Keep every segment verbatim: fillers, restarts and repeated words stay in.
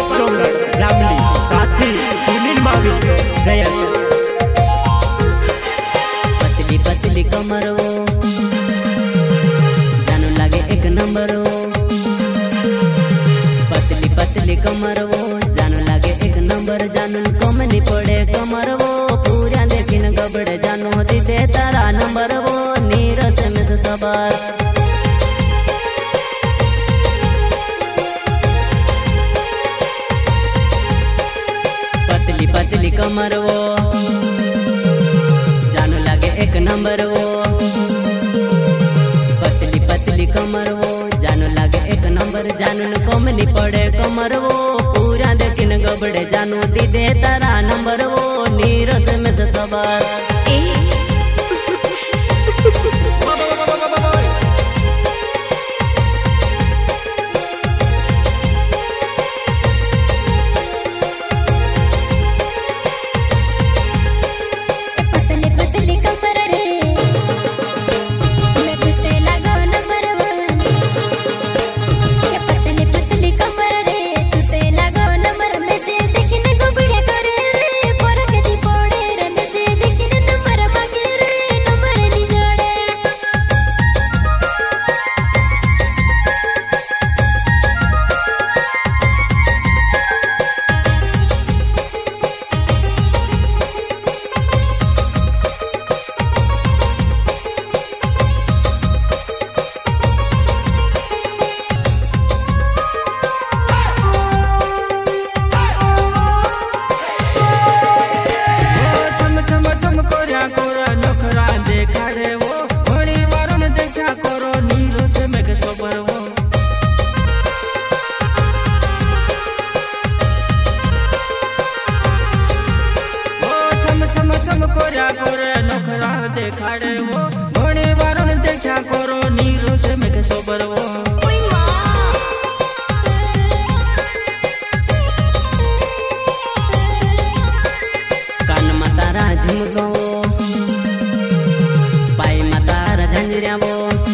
चौलड़ जामली साथी सुनील मावी जयस। पतली पतली कमर वो जानू लागे एक नंबर वो, पतली पतली कमर वो जानू लागे एक नंबर। जानू कम नहीं पड़े कमर वो पूरा देखिन गबड़े। जानू दीदे तारा नंबर वो नीरस में से सबर। पतली पतली कमर वो जानू लागे एक नंबर वो, पतली पतली कमर वो जानू लागे एक नंबर। जानू कम नहीं पड़े कमर वो पूरा देखिन गबड़े। जानू दीदे तारा नंबर वो नीरस में से सबर। देखाड़े वो घोड़े वारों देखा करो नीरो से मैं के सोबर वो। कान मतारा झुमको पाई मतारा झंझरिया वो,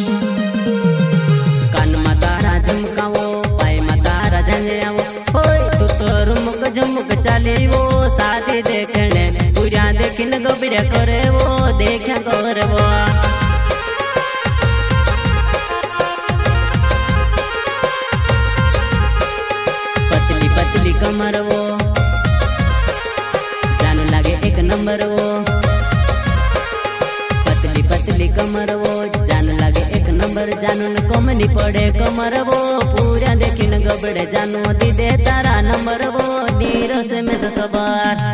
कान मतारा झुमका वो पाई मतारा झंझरिया वो। होय तू तो रुमक झुमक चाली वो शादी देखने पूरा देखिन गबड़े करे वो देखा कर वो। पतली पतली कमर वो जानू लागे एक नंबर वो, पतली पतली कमर वो जानू लागे एक नंबर। जानू कम नहीं पड़े कमर वो पूरा देखिन गबड़े। जानू दीदे तारा नंबर वो नीरस में से सबर।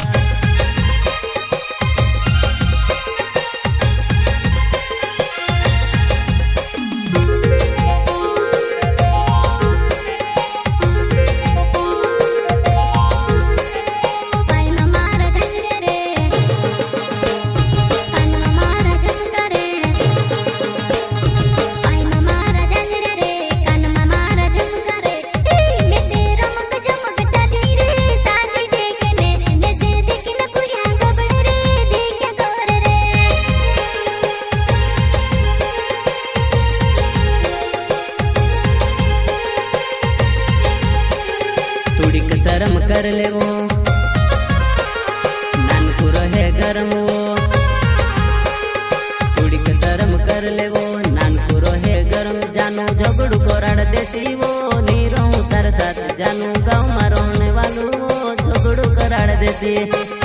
थोड़ी शर्म कर ले वो नानकू रहे गरम वो, थोड़ी शर्म कर ले वो नानकू रहे गरम। जानू झगड़ू कराड़ देती वो नीरो तार साथ। जानू गाँव में रहने वालू वो झगड़ू कराड़ देती।